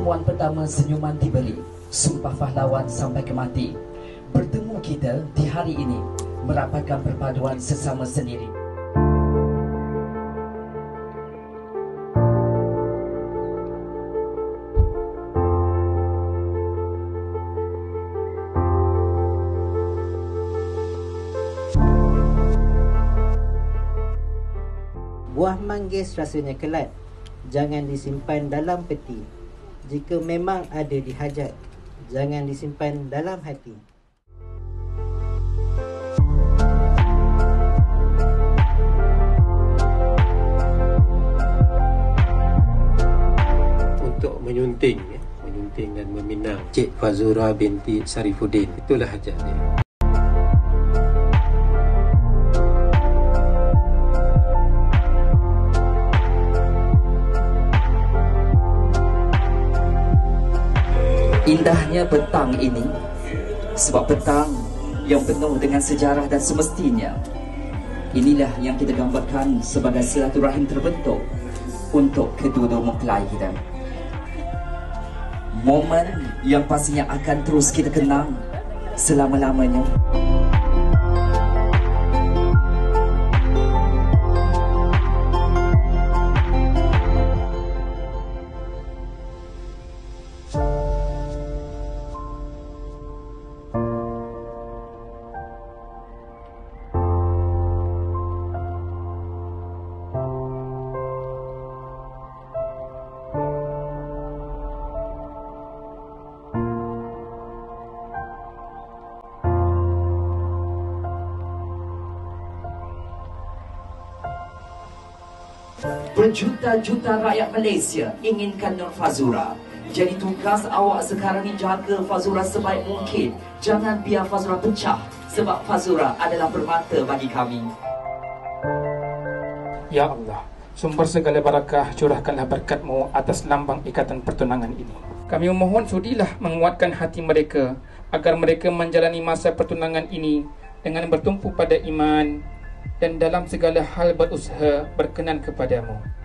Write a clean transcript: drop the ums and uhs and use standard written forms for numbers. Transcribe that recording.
pertemuan pertama senyuman diberi, sumpah pahlawan sampai ke mati. Bertemu kita di hari ini merapatkan perpaduan sesama sendiri. Buah manggis rasanya kelat, jangan disimpan dalam peti. Jika memang ada dihajat, jangan disimpan dalam hati. Untuk menyunting dan meminang Cik Fazura binti Sarifuddin, itulah hajat dia. Indahnya petang ini, sebab petang yang penuh dengan sejarah dan semestinya. Inilah yang kita gambarkan sebagai silaturahim terbentuk untuk kedua-dua mempelai kita. Momen yang pastinya akan terus kita kenang selama-lamanya. Berjuta-juta rakyat Malaysia inginkan Nur Fazura. Jadi tugas awak sekarang ni jaga Fazura sebaik mungkin. Jangan biar Fazura pecah, sebab Fazura adalah permata bagi kami. Ya Allah, sumber segala barakah, curahkanlah berkat-Mu atas lambang ikatan pertunangan ini. Kami memohon sudilah menguatkan hati mereka agar mereka menjalani masa pertunangan ini dengan bertumpu pada iman dan dalam segala hal berusaha berkenan kepadamu.